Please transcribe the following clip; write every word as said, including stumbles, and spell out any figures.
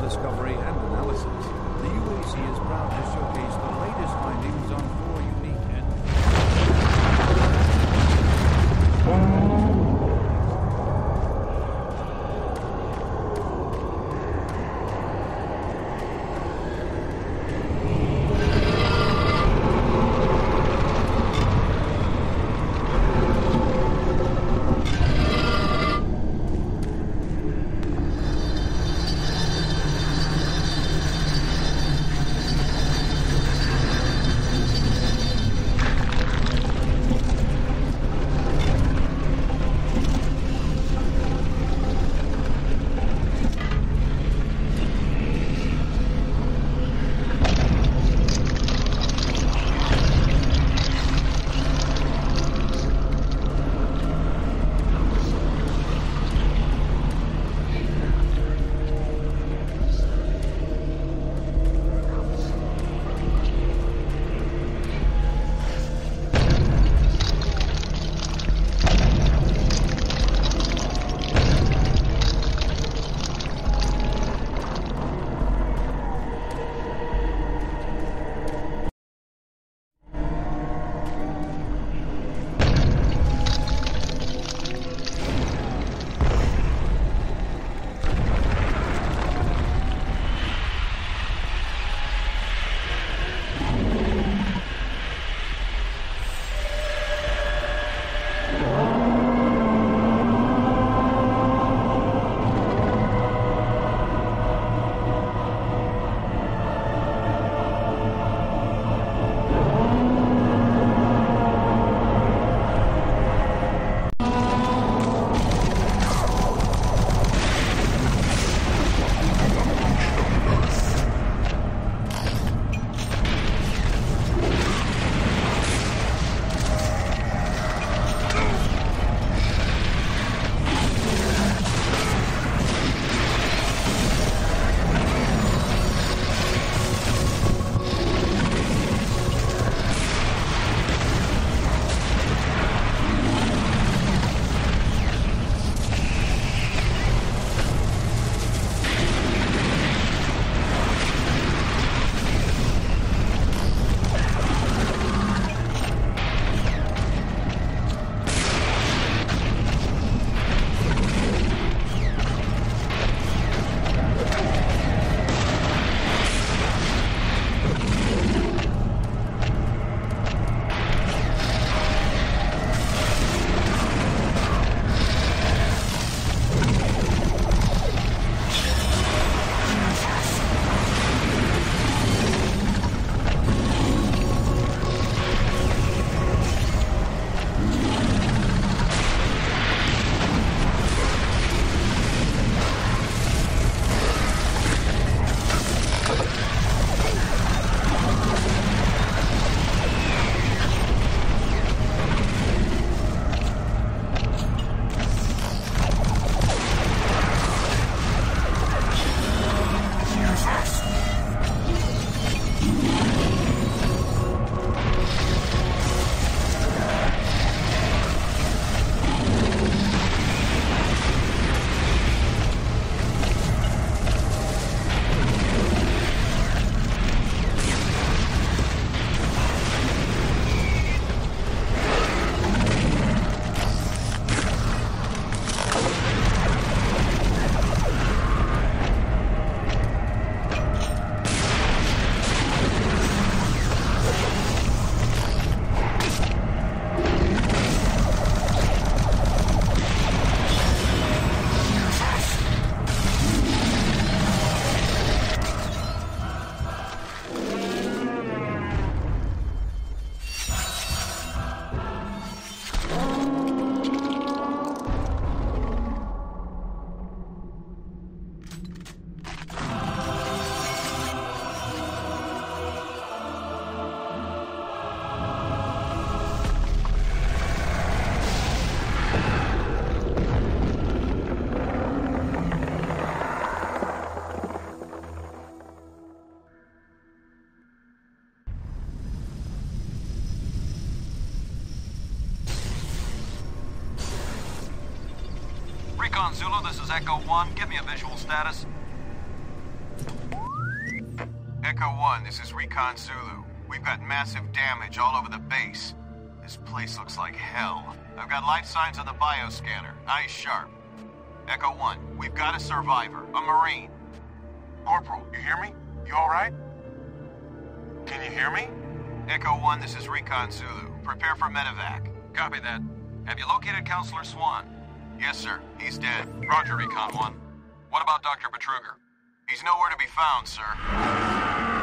discovery and analysis, the U A C is proud to showcase the latest findings on four unique and... Recon Zulu, this is Echo one. Give me a visual status. Echo one, this is Recon Zulu. We've got massive damage all over the base. This place looks like hell. I've got life signs on the bioscanner. Eyes sharp. Echo one, we've got a survivor, a Marine. Corporal, you hear me? You alright? Can you hear me? Echo one, this is Recon Zulu. Prepare for medevac. Copy that. Have you located Counselor Swan? Yes, sir. He's dead. Roger, Recon one. What about Doctor Betruger? He's nowhere to be found, sir.